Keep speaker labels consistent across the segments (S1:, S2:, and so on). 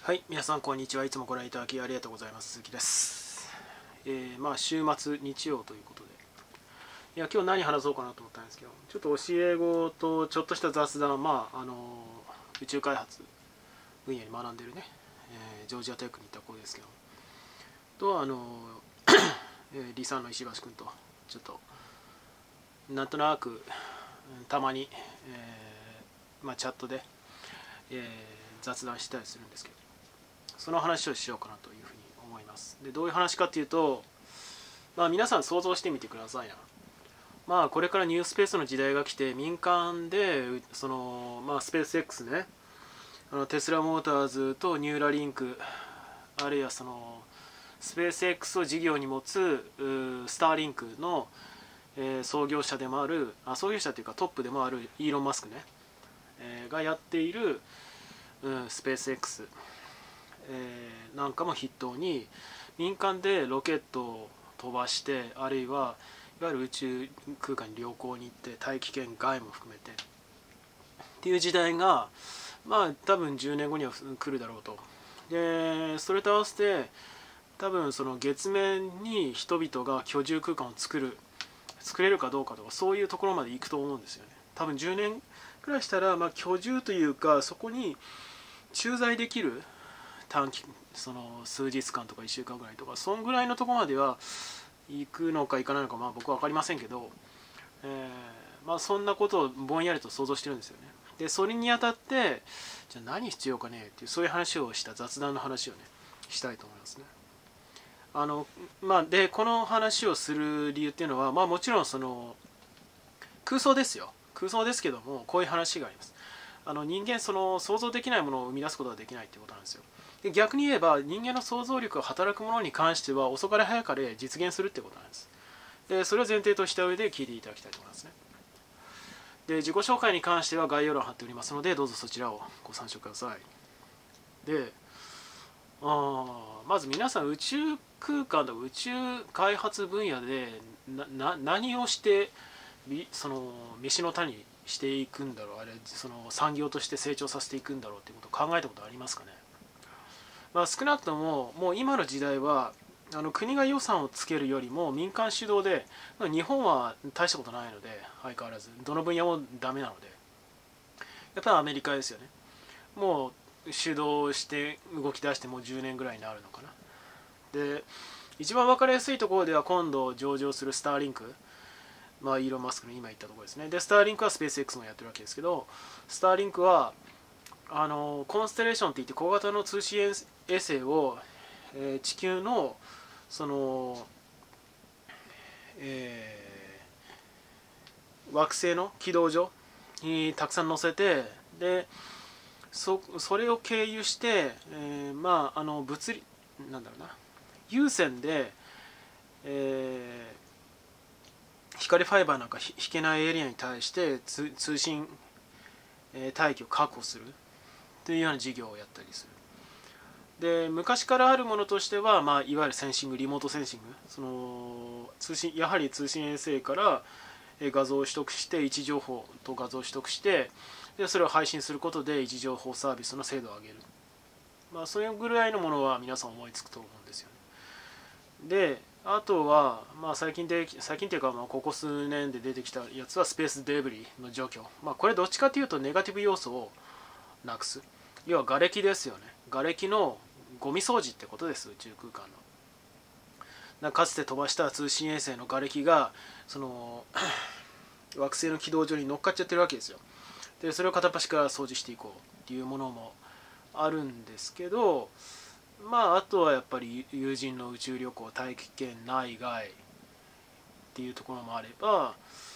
S1: はい、皆さんこんにちは。いつもご覧いただきありがとうございます。鈴木です。週末日曜ということで、今日何話そうかなと思ったんですけど、ちょっと教え子とちょっとした雑談、宇宙開発分野に学んでるね、ジョージアテックに行った子ですけど、と理さんの石橋君とちょっとなんとなくたまに、チャットで、雑談したりするんですけど、その話をしようかなというふうに思います。でどういう話かっていうと、皆さん想像してみてくださいな。これからニュースペースの時代が来て、民間でスペース X ね、テスラモーターズとニューラリンク、あるいはスペース X を事業に持つスターリンクの、創業者でもある創業者というかトップでもあるイーロン・マスクね、がやっている、スペース X、なんかも筆頭に民間でロケットを飛ばして、あるいはいわゆる宇宙空間に旅行に行って大気圏外も含めてっていう時代が多分10年後には来るだろうと。でそれと合わせて多分その月面に人々が居住空間を作れるかどうかとか、そういうところまで行くと思うんですよね。多分10年くらいしたら、居住というかそこに駐在できる短期、数日間とか1週間ぐらいとか、そんぐらいのところまでは行くのか行かないのか、僕は分かりませんけど、そんなことをぼんやりと想像してるんですよね。でそれにあたって、じゃあ何必要かねっていう、そういう話をした雑談の話をねしたいと思いますね。でこの話をする理由っていうのは、もちろん空想ですよ。空想ですけども、こういう話があります。人間想像できないものを生み出すことができないっていうことなんですよ。で逆に言えば、人間の想像力が働くものに関しては遅かれ早かれ実現するってことなんです。でそれを前提とした上で聞いていただきたいと思いますね。で自己紹介に関しては概要欄貼っておりますので、どうぞそちらをご参照ください。でまず皆さん、宇宙空間と宇宙開発分野で何をして飯の種にしていくんだろう、あれ産業として成長させていくんだろうっていうことを考えたことありますかね。少なくとももう今の時代は国が予算をつけるよりも民間主導で、日本は大したことないので、相変わらずどの分野もダメなので、やっぱりアメリカですよね。もう主導して動き出してもう10年ぐらいになるのかな。で一番分かりやすいところでは、今度上場するスターリンク、イーロン・マスクの今言ったところですね。でスターリンクはスペース X もやってるわけですけど、スターリンクはコンステレーションっていって小型の通信衛星を、地球の惑星の軌道上にたくさん載せて、でそれを経由して、物理有線で、光ファイバーなんか引けないエリアに対して通信帯域を確保するというような事業をやったりする。で昔からあるものとしては、いわゆるセンシング、リモートセンシング、やはり通信衛星から画像を取得して、位置情報と画像を取得して、でそれを配信することで位置情報サービスの精度を上げる、それぐらいのものは皆さん思いつくと思うんですよね。であとは、最近というか、ここ数年で出てきたやつはスペースデブリの除去、これどっちかというとネガティブ要素をなくす、要は瓦礫ですよね。瓦礫のゴミ掃除ってことです。宇宙空間のかつて飛ばした通信衛星の瓦礫が惑星の軌道上に乗っかっちゃってるわけですよ。でそれを片っ端から掃除していこうっていうものもあるんですけど、あとはやっぱり有人の宇宙旅行、大気圏内外っていうところもあれば、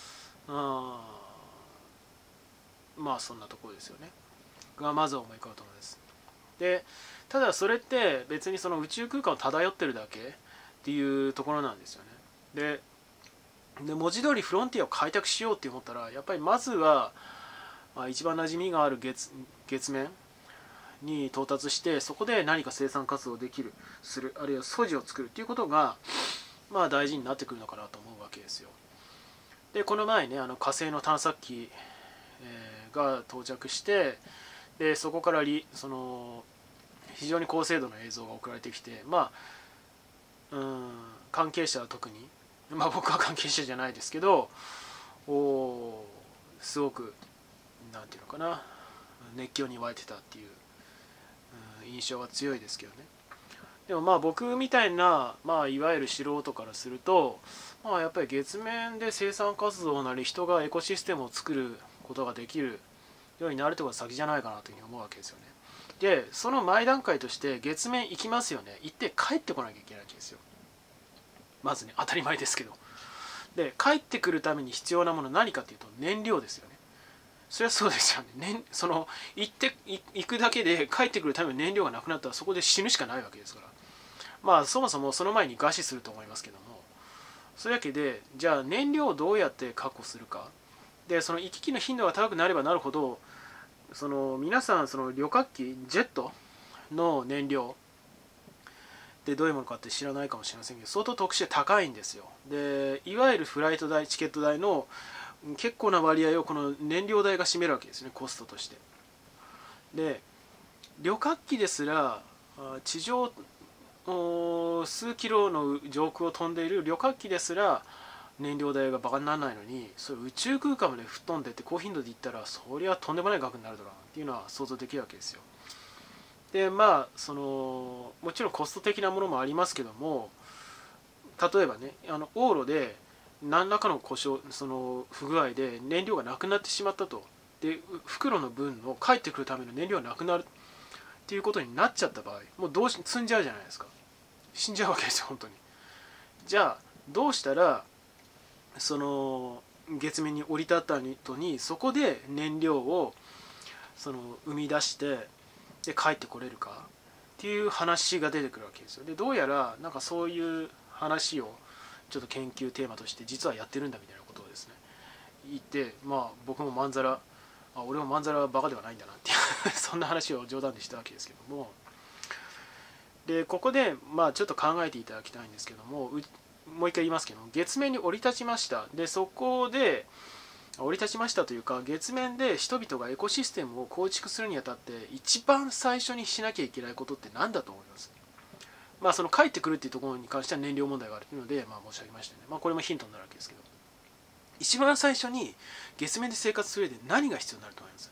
S1: そんなところですよねがまず思い浮かぶと思います。でただそれって別に宇宙空間を漂ってるだけっていうところなんですよね。で文字通りフロンティアを開拓しようって思ったら、やっぱりまずは、一番馴染みがある月面に到達して、そこで何か生産活動できるする、あるいは素地を作るっていうことが大事になってくるのかなと思うわけですよ。でこの前ね、火星の探索機、が到着して、でそこから非常に高精度の映像が送られてきて、関係者は特に、僕は関係者じゃないですけど、すごくなんていうのかな、熱狂に沸いてたっていう、印象が強いですけどね。でも僕みたいな、いわゆる素人からすると、やっぱり月面で生産活動なり人がエコシステムを作ることができるようになるということが先じゃないかなというふうに思うわけですよね。でその前段階として月面行きますよね。行って帰ってこなきゃいけないわけですよ。まずね、当たり前ですけど。で帰ってくるために必要なもの何かというと燃料ですよね。それはそうですよね。行くだけで帰ってくるための燃料がなくなったらそこで死ぬしかないわけですから、そもそもその前に餓死すると思いますけども、そういうわけで、じゃあ燃料をどうやって確保するか。でその行き来の頻度が高くなればなるほど、皆さん旅客機ジェットの燃料でどういうものかって知らないかもしれませんけど、相当特殊で高いんですよ。でいわゆるフライト代、チケット代の結構な割合をこの燃料代が占めるわけですね、コストとして。で旅客機ですら、地上数キロの上空を飛んでいる旅客機ですら燃料代がバカにならないのに、それ宇宙空間まで吹っ飛んでって高頻度でいったら、そりゃとんでもない額になるだろうなっていうのは想像できるわけですよ。でもちろんコスト的なものもありますけども、例えばね、往路で何らかの故障、不具合で燃料がなくなってしまったと。で袋の分の帰ってくるための燃料がなくなるっていうことになっちゃった場合、もう積んじゃうじゃないですか。死んじゃうわけですよ本当に。じゃあどうしたら月面に降り立った後にそこで燃料を生み出してで帰ってこれるかっていう話が出てくるわけですよ。でどうやらそういう話をちょっと研究テーマとして実はやってるんだみたいなことをですね言って、僕もまんざら俺もまんざらバカではないんだなっていうそんな話を冗談でしたわけですけども、でここでちょっと考えていただきたいんですけども、もう一回言いますけど、月面に降り立ちました。でそこで降り立ちましたというか、月面で人々がエコシステムを構築するにあたって一番最初にしなきゃいけないことって何だと思います？その帰ってくるっていうところに関しては燃料問題があるので、申し上げましたね。これもヒントになるわけですけど、一番最初に月面で生活する上で何が必要になると思います？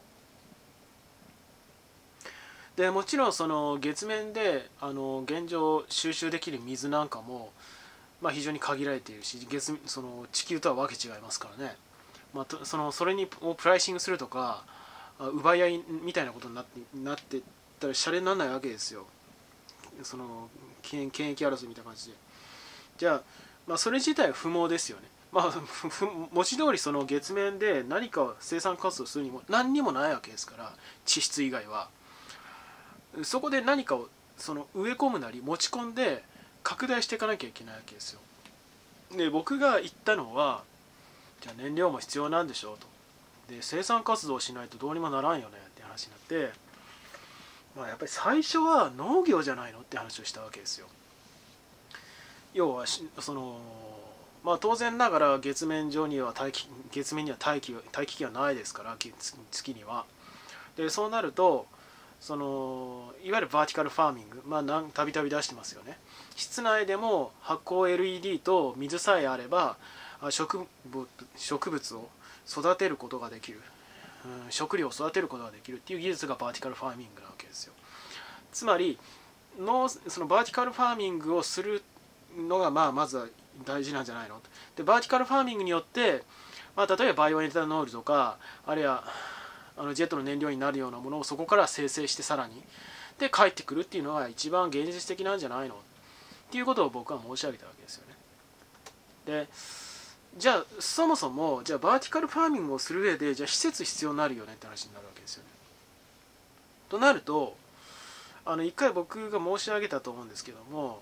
S1: でもちろん月面で現状収集できる水なんかも非常に限られているし、地球とはわけ違いますからね。それをプライシングするとか奪い合いみたいなことになっていったらシャレにならないわけですよ。権益争いみたいな感じで。じゃあ、それ自体は不毛ですよね。文字通り月面で何か生産活動するにも何にもないわけですから、地質以外は。そこで何かを植え込むなり持ち込んで拡大していかなきゃいけないわけですよ。で僕が言ったのは、じゃあ燃料も必要なんでしょうと。で生産活動をしないとどうにもならんよねって話になって、やっぱり最初は農業じゃないのって話をしたわけですよ。要は当然ながら月面には大気圏はないですから、月には。でそうなるといわゆるバーティカルファーミング、たびたび出してますよね。室内でも発光 LED と水さえあれば植物を育てることができる、食料を育てることができるっていう技術がバーティカルファーミングなわけですよ。つまりそのバーティカルファーミングをするのがまずは大事なんじゃないの。でバーティカルファーミングによって、例えばバイオエタノールとか、あるいはジェットの燃料になるようなものをそこから生成してさらにで帰ってくるっていうのが一番現実的なんじゃないのっていうことを僕は申し上げたわけですよね。でじゃあそもそもじゃあバーティカルファーミングをする上でじゃあ施設必要になるよねって話になるわけですよね。となると一回僕が申し上げたと思うんですけども、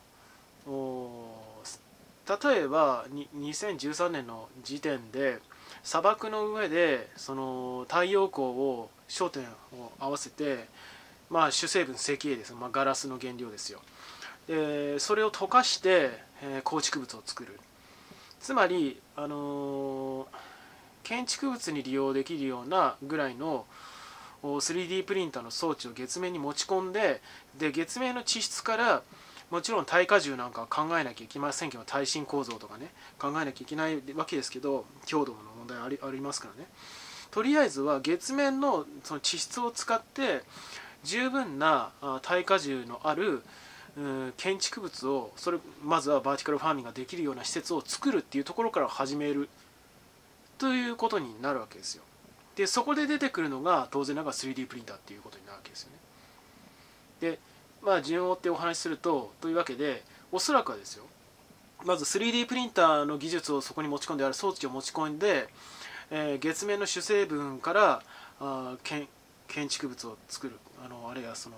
S1: 例えば2013年の時点で砂漠の上で太陽光を焦点を合わせて、主成分石英です、ガラスの原料ですよ。でそれを溶かして、構築物を作る。つまり、建築物に利用できるようなぐらいの 3D プリンターの装置を月面に持ち込んで、月面の地質からもちろん耐荷重なんかは考えなきゃいけませんけど、耐震構造とかね考えなきゃいけないわけですけど、強度の問題ありますからね。とりあえずは月面のその地質を使って十分な耐荷重のある建築物を、まずはバーティカルファーミングができるような施設を作るっていうところから始めるということになるわけですよ。でそこで出てくるのが当然ながら 3D プリンターっていうことになるわけですよね。で順を追ってお話しすると、というわけでおそらくはですよ、まず 3D プリンターの技術をそこに持ち込んで、ある装置を持ち込んで、月面の主成分から建築物を作る、あるいはその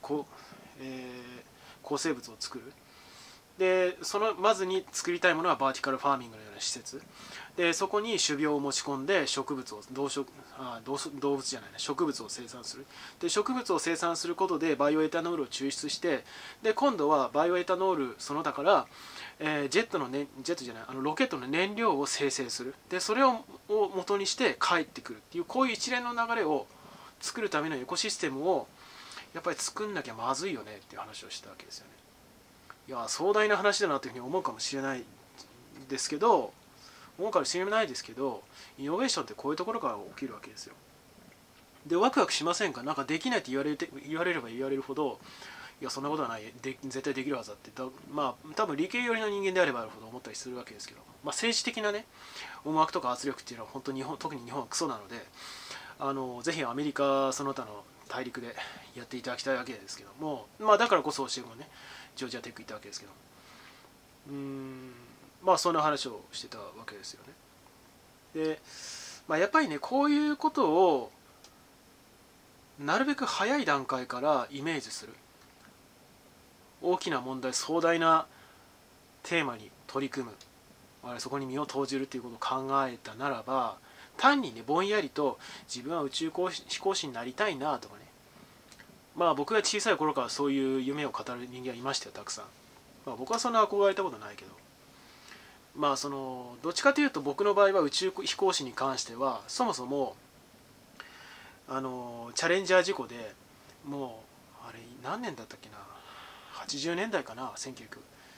S1: 構成物を作る。でまずに作りたいものはバーティカルファーミングのような施設で、そこに種苗を持ち込んで植物を動物じゃないな植物を生産する。で植物を生産することでバイオエタノールを抽出して、で今度はバイオエタノールその他から、ジェットじゃないロケットの燃料を生成する。でそれを元にして帰ってくるっていう、こういう一連の流れを作るためのエコシステムをやっぱり作んなきゃまずいよねっていう話をしたわけですよね。いや壮大な話だなというふうに思うかもしれないですけど、イノベーションってこういうところから起きるわけですよ。でワクワクしませんか？なんかできないって言われれば言われるほど、いやそんなことはない、絶対できるはずだって、多分理系寄りの人間であればあるほど思ったりするわけですけど、政治的なね思惑とか圧力っていうのは本当に特に日本はクソなので、ぜひアメリカその他の大陸でやっていただきたいわけですけども、だからこそ教え子ねジョージアテック行ったわけですけど、そんな話をしてたわけですよね。で、やっぱりねこういうことをなるべく早い段階からイメージする、大きな問題、壮大なテーマに取り組む、そこに身を投じるということを考えたならば、単にねぼんやりと自分は宇宙飛行士になりたいなとかね、僕が小さい頃からそういう夢を語る人間はいましたよ、たくさん。僕はそんな憧れたことないけど、どっちかというと僕の場合は宇宙飛行士に関してはそもそもチャレンジャー事故で、もうあれ何年だったっけな、80年代かな、1900、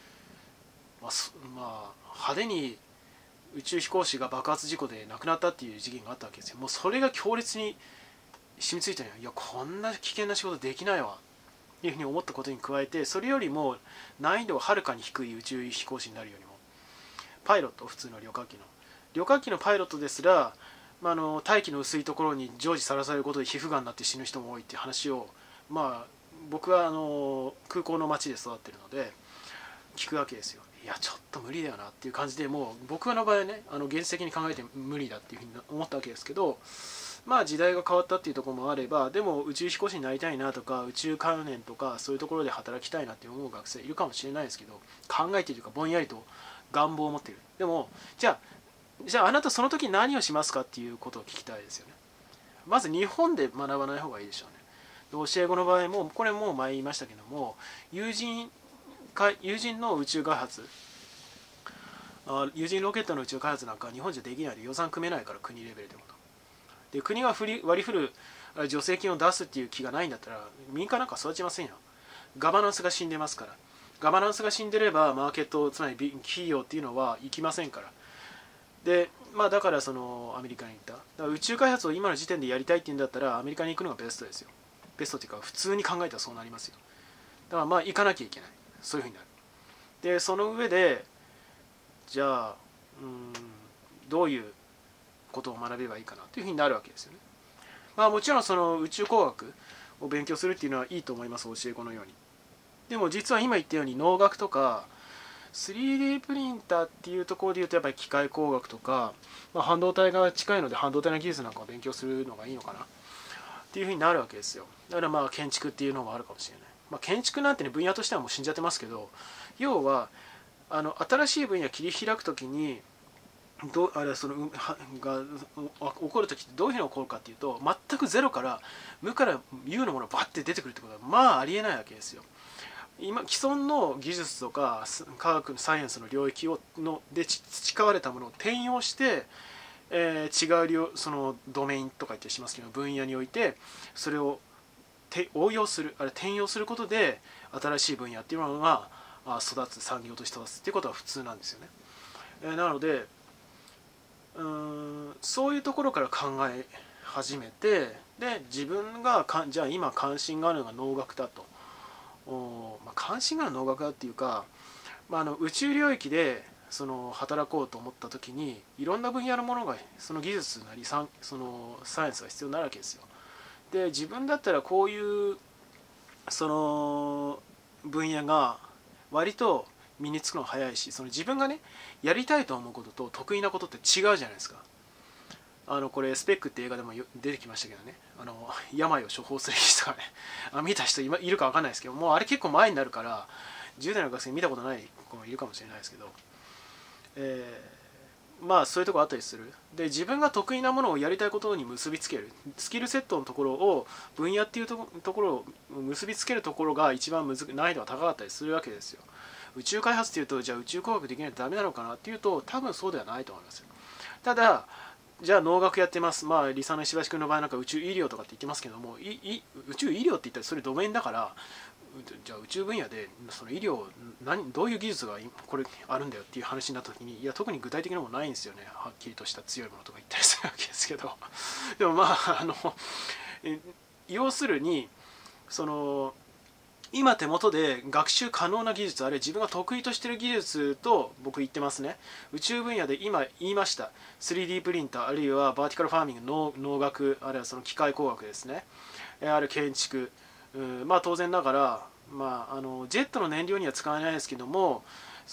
S1: 派手に宇宙飛行士が爆発事故で亡くなったっていう事件があったわけですよ。もうそれが強烈に染みついたのよ。いやこんな危険な仕事できないわっていうふうに思ったことに加えて、それよりも難易度がはるかに低い宇宙飛行士になるよりも、パイロット、普通の旅客機のパイロットですら、大気の薄いところに常時さらされることで皮膚がんになって死ぬ人も多いっていう話を、僕は空港の街で育ってるので聞くわけですよ。いやちょっと無理だよなっていう感じで、もう僕の場合はね現実的に考えて無理だっていうふうに思ったわけですけど、時代が変わったっていうところもあれば、でも宇宙飛行士になりたいなとか宇宙関連とかそういうところで働きたいなって思う学生いるかもしれないですけど、考えているかぼんやりと願望を持っている。でもじゃああなたその時何をしますかっていうことを聞きたいですよね。まず日本で学ばない方がいいでしょうね。教え子の場合もこれも前言いましたけども、友人の宇宙開発、有人ロケットの宇宙開発なんか日本じゃできないで、予算組めないから、国レベルでもと。で国が割り振る助成金を出すっていう気がないんだったら民間なんか育ちませんよ。ガバナンスが死んでますから。ガバナンスが死んでればマーケット、つまり企業っていうのは行きませんから。でだからアメリカに行った。だから宇宙開発を今の時点でやりたいっていうんだったらアメリカに行くのがベストですよ。ベストっていうか普通に考えたらそうなりますよ。だから行かなきゃいけない、そういうふうになる。でその上でじゃあどういうことを学べばいいかなというふうになるわけですよね。もちろんその宇宙工学を勉強するっていうのはいいと思います、教え子のように。でも実は今言ったように農学とか 3D プリンターっていうところでいうとやっぱり機械工学とか、半導体が近いので半導体の技術なんかを勉強するのがいいのかなっていうふうになるわけですよ。だから建築っていうのもあるかもしれない。建築なんてね分野としてはもう死んじゃってますけど、要は新しい分野を切り開くときにそのが起こるときってどういうふうに起こるかっていうと、全くゼロから無から有のものがバッて出てくるってことはありえないわけですよ。今既存の技術とか科学サイエンスの領域で培われたものを転用して、 違うそのドメインとか言ってしますけど分野においてそれを応用する転用することで新しい分野っていうものが育つ産業として育つっていうことは普通なんですよね。なのでそういうところから考え始めてで自分がじゃあ今関心があるのが農学だと関心がある農学だっていうか、宇宙領域で働こうと思った時にいろんな分野のものがその技術なりそのサイエンスが必要になるわけですよ。で自分だったらこういうその分野が割と身につくのが早いし自分がねやりたいと思うことと得意なことって違うじゃないですか。これスペックって映画でも出てきましたけどね病を処方する人がね見た人今いるか分かんないですけどもうあれ結構前になるから10代の学生見たことない子もいるかもしれないですけど、そういうとこあったりする。で自分が得意なものをやりたいことに結びつけるスキルセットのところを分野っていうところを結びつけるところが一番難易度が高かったりするわけですよ。宇宙開発っていうとじゃあ宇宙工学できないとダメなのかなっていうと多分そうではないと思いますよ。ただじゃあ農学やってます。理想の石橋君の場合なんか宇宙医療とかって言ってますけども宇宙医療って言ったらそれドメインだからじゃあ宇宙分野でその医療どういう技術がこれあるんだよっていう話になった時にいや特に具体的なものないんですよね。はっきりとした強いものとか言ったりするわけですけどでも要するに今手元で学習可能な技術あるいは自分が得意としている技術と僕言ってますね。宇宙分野で今言いました 3D プリンターあるいはバーティカルファーミング農学あるいは機械工学ですねある建築当然ながら、ジェットの燃料には使えないですけども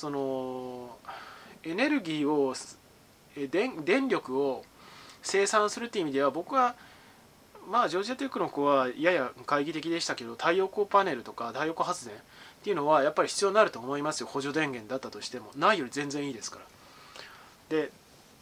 S1: エネルギーを電力を生産するっていう意味では僕はジョージアテックの子はやや懐疑的でしたけど太陽光パネルとか太陽光発電っていうのはやっぱり必要になると思いますよ。補助電源だったとしてもないより全然いいですから。で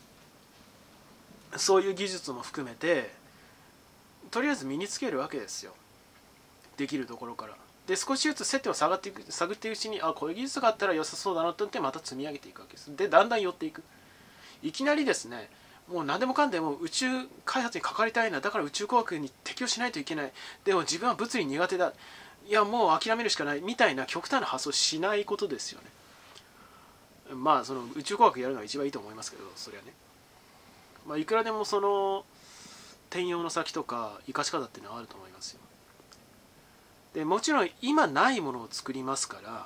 S1: そういう技術も含めてとりあえず身につけるわけですよ。できるところからで少しずつ接点を探っていくうちにこういう技術があったら良さそうだなと思ってまた積み上げていくわけです。でだんだん寄っていく。いきなりですねもう何でもかんでも宇宙開発に関わりたいなだから宇宙工学に適応しないといけないでも自分は物理苦手だいやもう諦めるしかないみたいな極端な発想しないことですよね。宇宙工学やるのが一番いいと思いますけどそれはねいくらでも転用の先とか生かし方っていうのはあると思いますよ。でもちろん今ないものを作りますから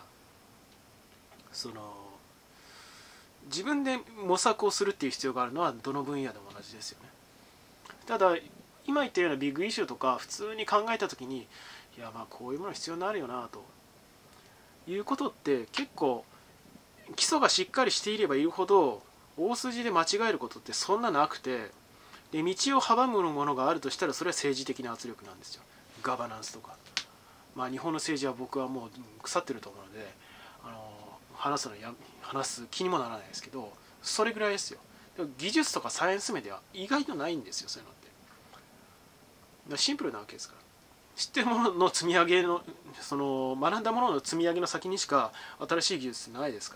S1: 自分で模索をするっていう必要があるのはどの分野でも同じですよね。ただ今言ったようなビッグイシューとか普通に考えた時にいやこういうもの必要になるよなということって結構基礎がしっかりしていればいるほど大筋で間違えることってそんななくてで道を阻むものがあるとしたらそれは政治的な圧力なんですよ。ガバナンスとか日本の政治は僕はもう腐ってると思うので話す気にもならないですけどそれぐらいですよ。技術とかサイエンス面では意外とないんですよそういうのって。シンプルなわけですから知ってるものの積み上げの学んだものの積み上げの先にしか新しい技術ってないですから、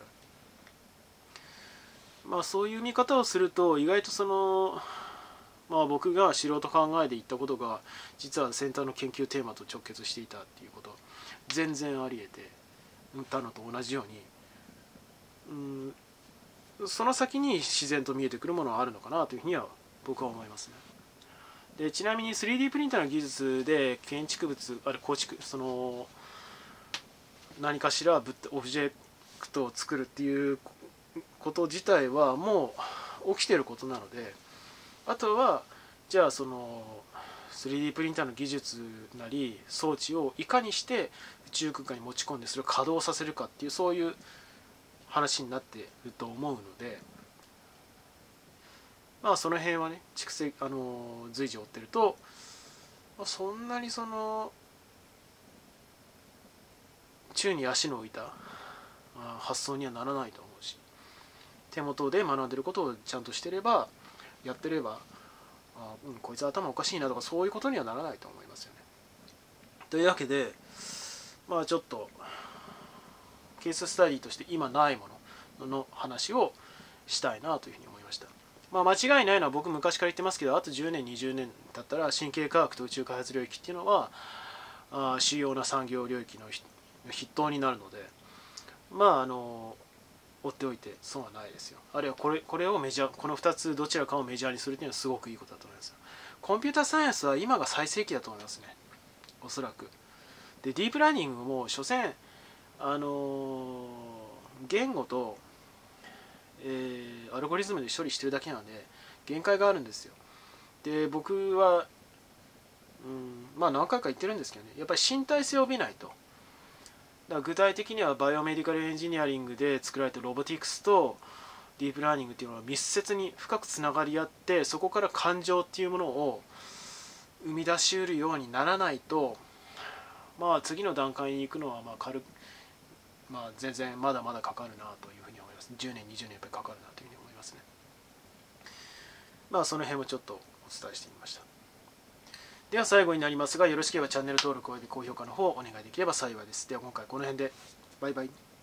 S1: そういう見方をすると意外と僕が素人考えで言ったことが実は先端の研究テーマと直結していたっていうこと全然あり得てたのと同じようにその先に自然と見えてくるものはあるのかなというふうには僕は思いますね。でちなみに 3D プリンターの技術で建築物構築何かしらオブジェクトを作るっていうこと自体はもう起きてることなのであとはじゃあ3D プリンターの技術なり装置をいかにして宇宙空間に持ち込んでそれを稼働させるかっていうそういう話になっていると思うのでその辺はね随時追ってるとそんなに宙に足の置いた発想にはならないと思うし手元で学んでることをちゃんとしてればやってればこいつ頭おかしいなとかそういうことにはならないと思いますよね。というわけでちょっとケーススタディとして今ないものの話をしたいなというふうに思いました。 まあ、間違いないのは僕昔から言ってますけど、あと10年20年だったら神経科学と宇宙開発領域っていうのは主要な産業領域の筆頭になるので、まあ追っておいて損はないですよ。あるいはこれをメジャー、この2つどちらかをメジャーにするっていうのはすごくいいことだと思います。コンピューターサイエンスは今が最盛期だと思いますね、おそらく。でディープラーニングも所詮言語と、アルゴリズムで処理してるだけなので限界があるんですよ。で僕は、まあ何回か言ってるんですけどね、やっぱり身体性を帯びないと。だから具体的にはバイオメディカルエンジニアリングで作られたロボティクスとディープラーニングっていうのは密接に深くつながり合って、そこから感情っていうものを生み出しうるようにならないと、まあ次の段階に行くのは全然まだまだかかるなというふうに思います。10年20年やっぱりかかるなというふうに思いますね。まあその辺をちょっとお伝えしてみました。では最後になりますが、よろしければチャンネル登録および高評価の方をお願いできれば幸いです。では今回この辺で。バイバイ。